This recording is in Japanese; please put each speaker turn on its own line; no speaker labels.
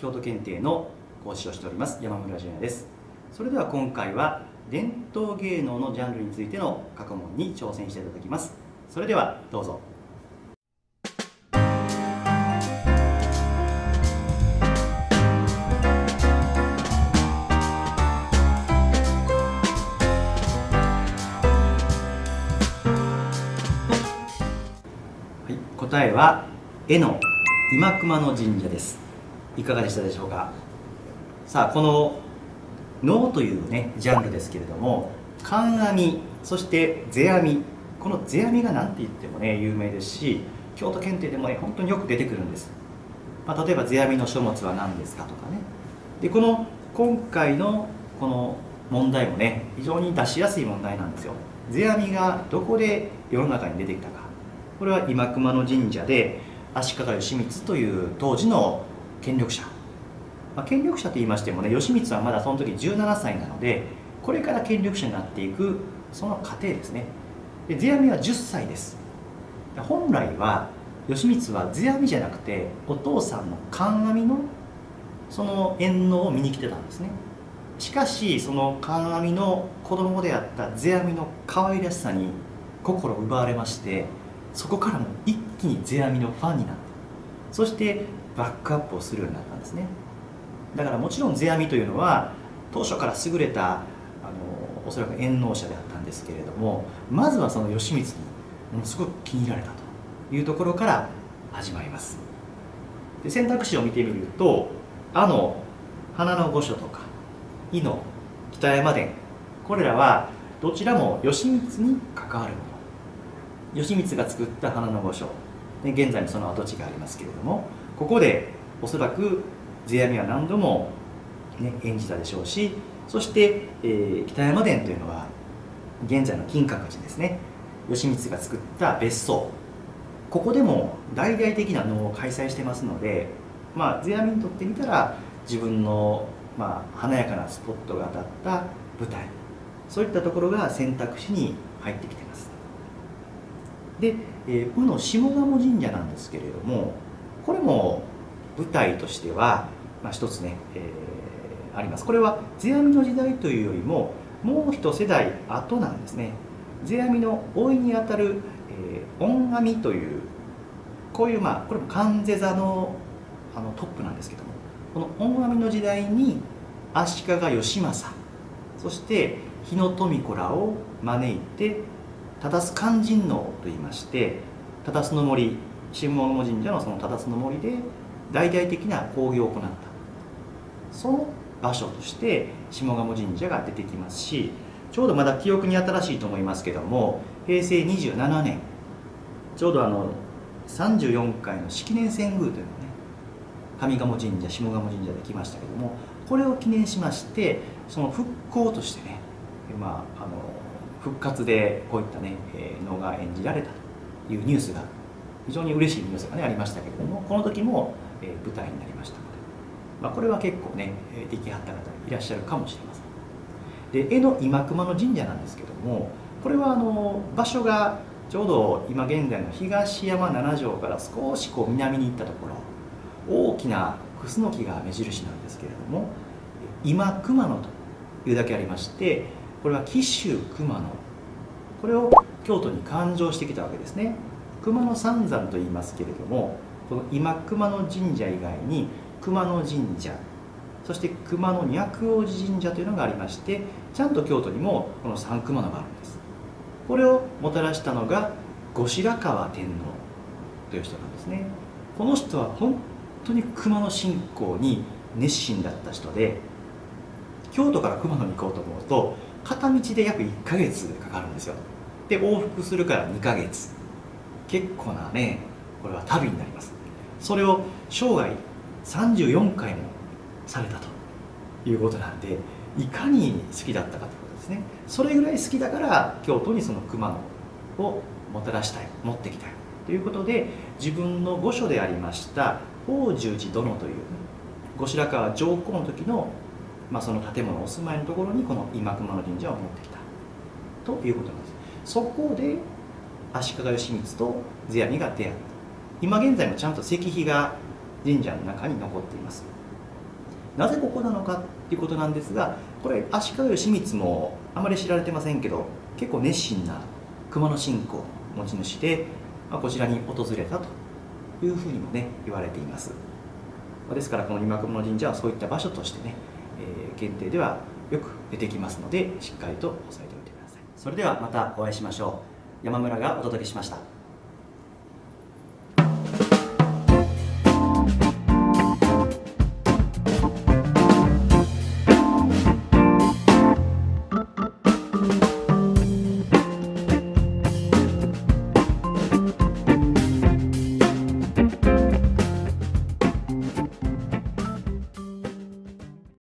京都検定の講師をしております山村淳也です。それでは今回は伝統芸能のジャンルについての過去問に挑戦していただきます。それではどうぞ。答えは絵の今熊野神社です。いかがでしたでしょうか。さあ、この能というねジャンルですけれども、観阿弥、そして世阿弥、この世阿弥が何て言ってもね有名ですし、京都検定でもね本当によく出てくるんです。例えば世阿弥の書物は何ですかとかね。でこの今回のこの問題もね非常に出しやすい問題なんですよ。世阿弥がどこで世の中に出てきたか。これは今熊野神社で足利義満という当時の権力者、権力者と言いましてもね、義満はまだその時17歳なので、これから権力者になっていくその過程ですね。で世阿弥は10歳です。本来は義満は世阿弥じゃなくてお父さんの観阿弥のその縁能を見に来てたんですね。しかしその観阿弥の子供であった世阿弥の可愛らしさに心奪われまして、そこからも一気に世阿弥のファンになって、そしてバックアップをするようになったんですね。だからもちろん世阿弥というのは当初から優れたおそらく縁能者であったんですけれども、まずはその義満にものすごく気に入られたというところから始まります。で選択肢を見てみると、花の御所とか伊の北山殿、これらはどちらも義満に関わるもの。義満が作った花の御所、現在もその跡地がありますけれども、ここでおそらく世阿弥は何度も、演じたでしょうし、そして、北山殿というのは現在の金閣寺ですね。義満が作った別荘、ここでも大々的な能を開催してますので、世阿弥にとってみたら自分の、華やかなスポットが当たった舞台、そういったところが選択肢に入ってきています。で、宇野下鴨神社なんですけれども、これも舞台としては、一つね、あります。これは世阿弥の時代というよりももう一世代後なんですね。世阿弥の甥にあたる、御阿弥という、こういうこれも観世座のトップなんですけども、この御阿弥の時代に足利義政、そして日野富子らを招いて忠須勧進能といいまして、忠須の森、下鴨神社のその忠須の森で大々的な興行を行った、その場所として下鴨神社が出てきますし、ちょうどまだ記憶に新しいと思いますけども、平成27年ちょうど34回の式年遷宮というのをね、上賀茂神社、下鴨神社で来ましたけども、これを記念しまして、その復興としてね、復活でこういったね、能が演じられたというニュースが、非常に嬉しいニュースがねありましたけれども、この時も、舞台になりましたので、これは結構ねできはった方いらっしゃるかもしれません。で絵の今熊野神社なんですけども、これは場所がちょうど今現在の東山七条から少し南に行ったところ、大きなクスノキが目印なんですけれども、今熊野というだけありまして、これは紀州熊野、これを京都に誕生してきたわけですね。熊野三山と言いますけれども、この今熊野神社以外に熊野神社、そして熊野若王子神社というのがありまして、ちゃんと京都にもこの三熊野があるんです。これをもたらしたのが後白河天皇という人なんですね。この人は本当に熊野信仰に熱心だった人で、京都から熊野に行こうと思うと片道で約1ヶ月かかるんですよ。で往復するから2ヶ月、結構なねこれは旅になります。それを生涯34回もされたということなんで、いかに好きだったかということですね。それぐらい好きだから京都にその熊野をもたらしたい、持ってきたいということで、自分の御所でありました法重寺殿という、後白河上皇の時のその建物お住まいのところにこの今熊野神社を持ってきたということなんです。そこで足利義満と世阿弥が出会った。今現在もちゃんと石碑が神社の中に残っています。 なぜここなのかっていうことなんですが、これ足利義満もあまり知られてませんけど、結構熱心な熊野信仰の持ち主で、こちらに訪れたというふうにもね言われています。ですからこの今熊野神社はそういった場所としてね、検定ではよく出てきますので、しっかりと押さえておいてください。それではまたお会いしましょう。山村がお届けしました。